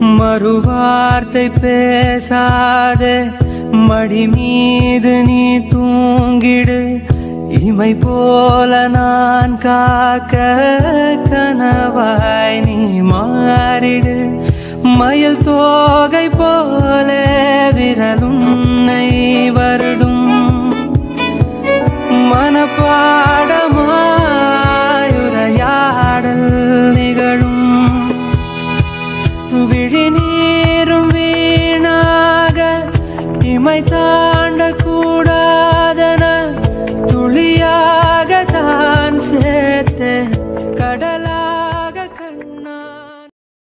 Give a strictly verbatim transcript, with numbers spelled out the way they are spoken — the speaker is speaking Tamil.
மறுவார்த்தை பேசாதே மடி மீது நீ தூங்கிடு இமை போல நான் காக்க கனவாய் நீ மாறிடு மயில் தோகை போல விரலுன்னை வருடும் மனப்பாடமாயுரையாடல் நிகழும் விழி நீரும் வீணாக இமைத்தா